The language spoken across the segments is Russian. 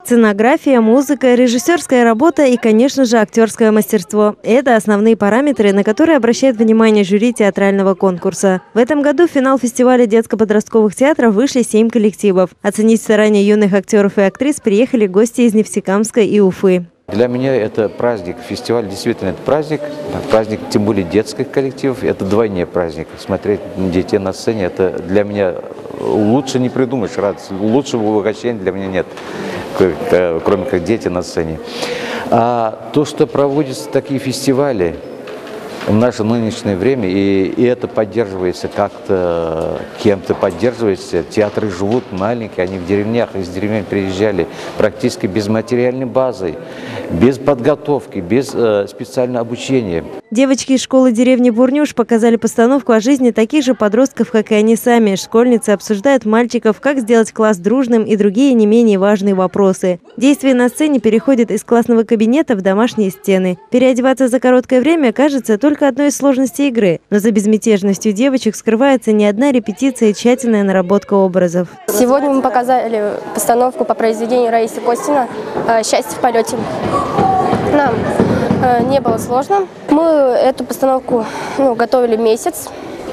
Сценография, музыка, режиссерская работа и, конечно же, актерское мастерство – это основные параметры, на которые обращает внимание жюри театрального конкурса. В этом году в финал фестиваля детско-подростковых театров вышли 7 коллективов. Оценить старания юных актеров и актрис приехали гости из Нефтекамска и Уфы. Для меня это праздник, фестиваль действительно это праздник, тем более детских коллективов, это двойне праздник. Смотреть детей на сцене, это для меня лучше не придумаешь радость, лучшего угощения для меня нет, кроме как дети на сцене. А то, что проводятся такие фестивали в наше нынешнее время, и это поддерживается как-то, кем-то поддерживается. Театры живут маленькие, они в деревнях, из деревень приезжали практически без материальной базы, без подготовки, без специального обучения. Девочки из школы деревни Бурнюш показали постановку о жизни таких же подростков, как и они сами. Школьницы обсуждают мальчиков, как сделать класс дружным и другие не менее важные вопросы. Действие на сцене переходит из классного кабинета в домашние стены. Переодеваться за короткое время кажется только одной из сложностей игры. Но за безмятежностью девочек скрывается не одна репетиция и тщательная наработка образов. Сегодня мы показали постановку по произведению Раисы Костина «Счастье в полете». Нам не было сложно. Мы эту постановку готовили месяц.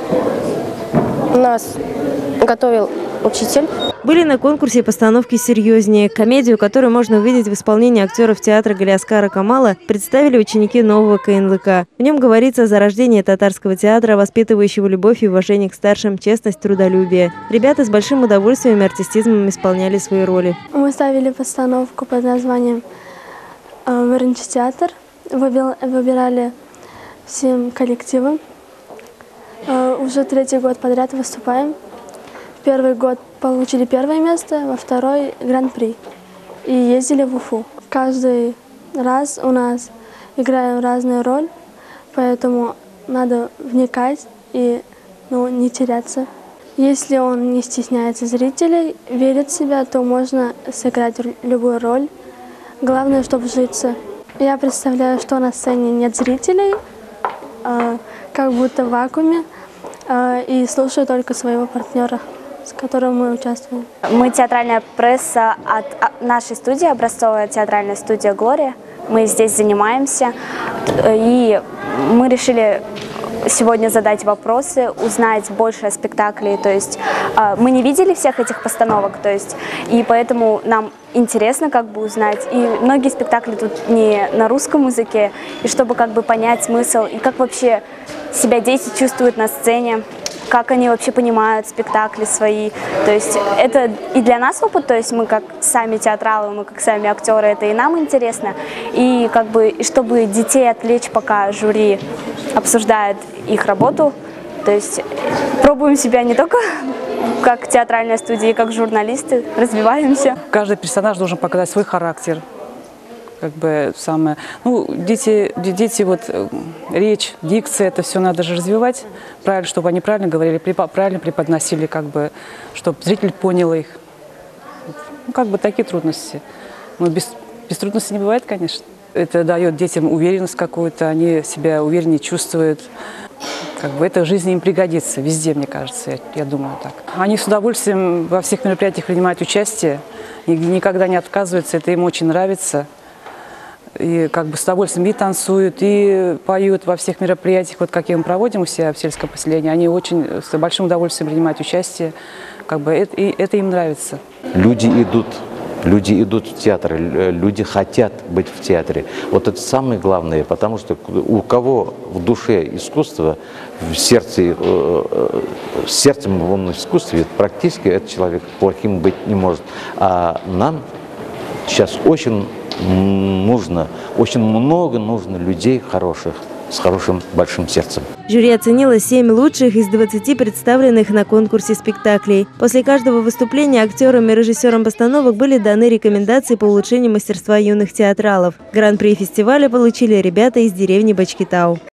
Нас готовил учитель. Были на конкурсе постановки серьезнее. Комедию, которую можно увидеть в исполнении актеров театра Галиаскара Камала, представили ученики нового КНЛК. В нем говорится о зарождении татарского театра, воспитывающего любовь и уважение к старшим, честность, трудолюбие. Ребята с большим удовольствием и артистизмом исполняли свои роли. Мы ставили постановку под названием «Вырнчий театр». Выбирали всем коллективом. Уже 3-й год подряд выступаем. В 1-й год получили 1-е место, во 2-й гран-при. И ездили в Уфу. Каждый раз у нас играем разную роль, поэтому надо вникать и не теряться. Если он не стесняется зрителей, верит в себя, то можно сыграть любую роль. Главное, чтобы вжиться. Я представляю, что на сцене нет зрителей, как будто в вакууме, и слушаю только своего партнера, с которым мы участвуем. Мы театральная пресса от нашей студии, образцовая театральная студия «Глория». Мы здесь занимаемся, и мы решили сегодня задать вопросы, узнать больше о спектакле. То есть мы не видели всех этих постановок, и поэтому нам интересно узнать. И многие спектакли тут не на русском языке, и чтобы понять смысл, и как вообще себя дети чувствуют на сцене, как они вообще понимают спектакли свои. То есть это и для нас опыт, то есть мы как сами театралы, мы как сами актеры, это и нам интересно. И и чтобы детей отвлечь, пока жюри обсуждает их работу, то есть пробуем себя не только как театральная студия, как журналисты, развиваемся. Каждый персонаж должен показать свой характер. Дети, речь, дикция, это все надо же развивать, правильно, чтобы они правильно говорили, правильно преподносили, чтобы зритель понял их. Такие трудности. Но без трудностей не бывает, конечно. Это дает детям уверенность какую-то, они себя увереннее чувствуют. Это в жизни им пригодится, везде, мне кажется, я думаю так. Они с удовольствием во всех мероприятиях принимают участие, никогда не отказываются, это им очень нравится. И с удовольствием и танцуют, и поют во всех мероприятиях, какие мы проводим у себя в сельском поселении. Они очень с большим удовольствием принимают участие, и это им нравится. Люди идут в театр, люди хотят быть в театре. Вот это самое главное, потому что у кого в душе искусство, в сердце, сердцем он в искусстве, практически этот человек плохим быть не может. А нам сейчас очень много нужно людей хороших, с хорошим большим сердцем. Жюри оценило 7 лучших из 20 представленных на конкурсе спектаклей. После каждого выступления актерам и режиссерам постановок были даны рекомендации по улучшению мастерства юных театралов. Гран-при фестиваля получили ребята из деревни Бачкитау.